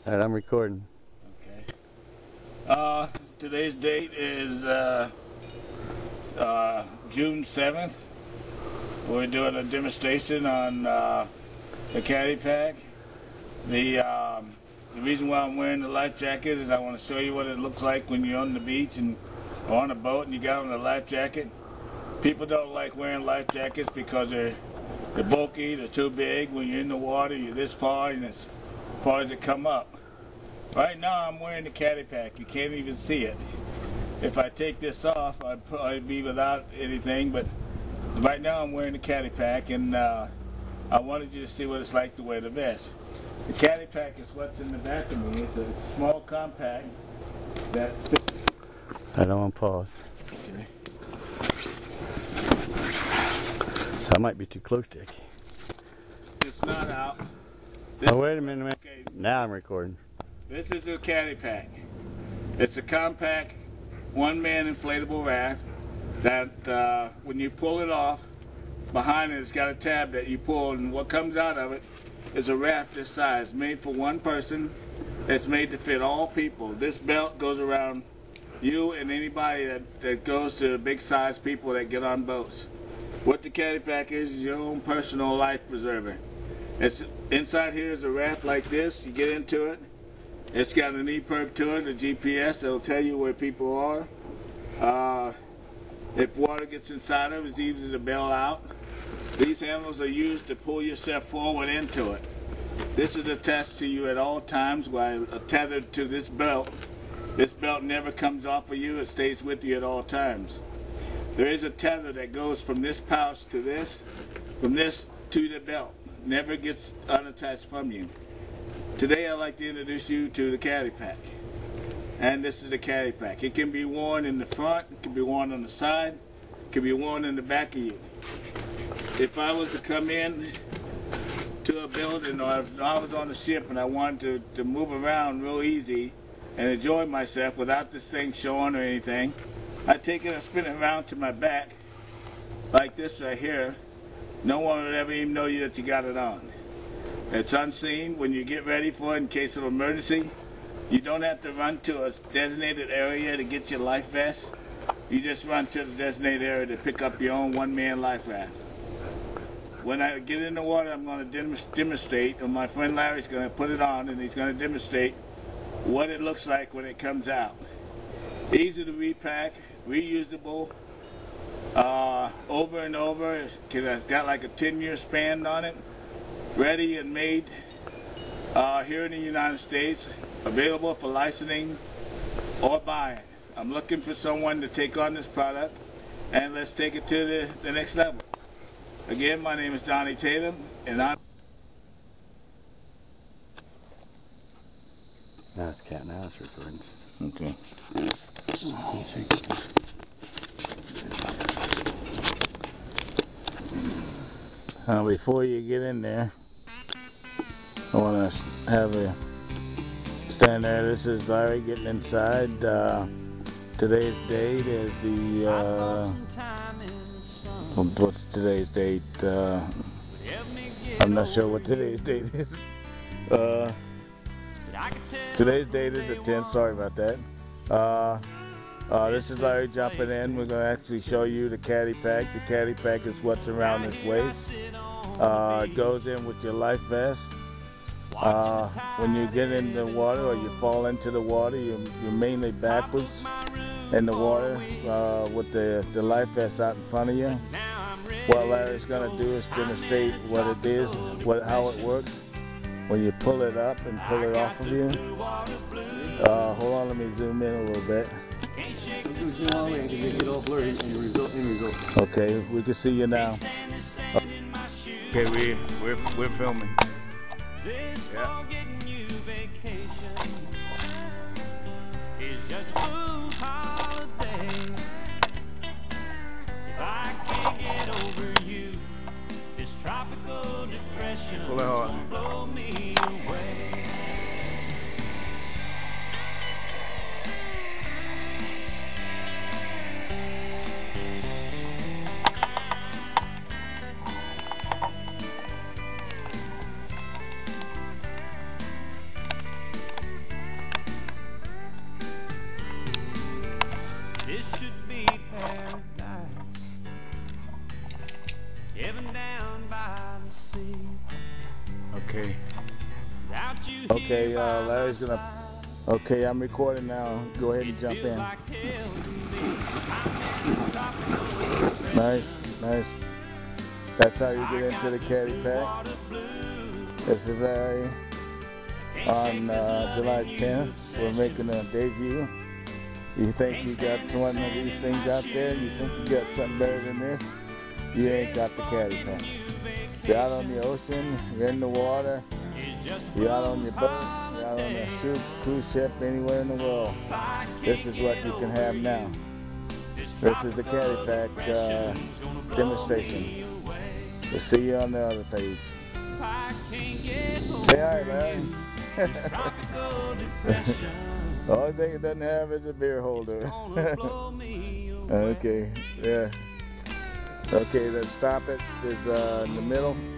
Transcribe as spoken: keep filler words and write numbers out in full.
Alright, I'm recording. Okay. Uh, today's date is uh, uh, June seventh. We're doing a demonstration on uh, the Caddy Pac. The, um, the reason why I'm wearing the life jacket is I want to show you what it looks like when you're on the beach and or on a boat and you got on a life jacket. People don't like wearing life jackets because they're, they're bulky, they're too big. When you're in the water, you're this far and as far as it come up. Right now I'm wearing the Caddy Pac. You can't even see it. If I take this off, I'd probably be without anything, but right now I'm wearing the Caddy Pac, and uh, I wanted you to see what it's like to wear the vest. The Caddy Pac is what's in the back of me. It's a small compact that's... I don't want to pause. Okay. So I might be too close to it. It's not out. This Oh, wait a minute, man. Okay. Now I'm recording. This is the Caddy Pac. It's a compact one-man inflatable raft that uh, when you pull it off, behind it it's got a tab that you pull, and what comes out of it is a raft this size, made for one person. It's made to fit all people. This belt goes around you and anybody that, that goes to the big size people that get on boats. What the Caddy Pac is is your own personal life preserver. It's inside here is a raft like this. You get into it. It's got an E perb to it, a G P S that'll tell you where people are. Uh, if water gets inside of it, it's easy to bail out. These handles are used to pull yourself forward into it. This is attached to you at all times while tethered to this belt. This belt never comes off of you. It stays with you at all times. There is a tether that goes from this pouch to this, from this to the belt. Never gets unattached from you. Today I'd like to introduce you to the Caddy Pac. And this is the Caddy Pac. It can be worn in the front, it can be worn on the side, it can be worn in the back of you. If I was to come in to a building, or if I was on a ship and I wanted to, to move around real easy and enjoy myself without this thing showing or anything, I'd take it and spin it around to my back like this right here. No one would ever even know you that you got it on. It's unseen. When you get ready for it in case of emergency, you don't have to run to a designated area to get your life vest. You just run to the designated area to pick up your own one-man life raft. When I get in the water, I'm going to dem demonstrate, and my friend Larry's going to put it on, and he's going to demonstrate what it looks like when it comes out. Easy to repack, reusable, uh, over and over. It's, it's got like a ten year span on it. Ready and made uh, here in the United States, available for licensing or buying. I'm looking for someone to take on this product, and let's take it to the, the next level. Again, my name is Donnie Tatum, and I'm... Now it's cat, now it's recording. Okay. Uh, before you get in there, I want to have a stand there. This is Larry getting inside. Uh, today's date is the, uh, what's today's date? Uh, I'm not sure what today's date is. Uh, today's date is the tenth, sorry about that. Uh, uh, this is Larry jumping in. We're going to actually show you the Caddy Pac. The Caddy Pac is what's around this waist. Uh, it goes in with your life vest. Uh, when you get in the water or you fall into the water, you're, you're mainly backwards in the water uh, with the, the life vest out in front of you. What Larry's going to do is demonstrate what it is, what, how it works when you pull it up and pull it off of you. Uh, hold on, let me zoom in a little bit. Okay, we can see you now. Okay, we, we're, we're filming. Yeah. Pull it hard. Okay, uh, Larry's gonna. Okay, I'm recording now. Go ahead and jump in. Nice, nice. That's how you get into the Caddy Pac. This is Larry. On uh, July tenth, we're making a debut. You think you got one of these things out there? You think you got something better than this? You ain't got the Caddy Pac. You're out on the ocean, you're in the water, you're out on your boat, you're out on a super cruise ship anywhere in the world. This is what you can have now. This is the Caddy Pac uh, demonstration. We'll see you on the other page. Say hi, Larry. The only thing it doesn't have is a beer holder. Okay, yeah. Okay, then stop it. Is uh, in the middle.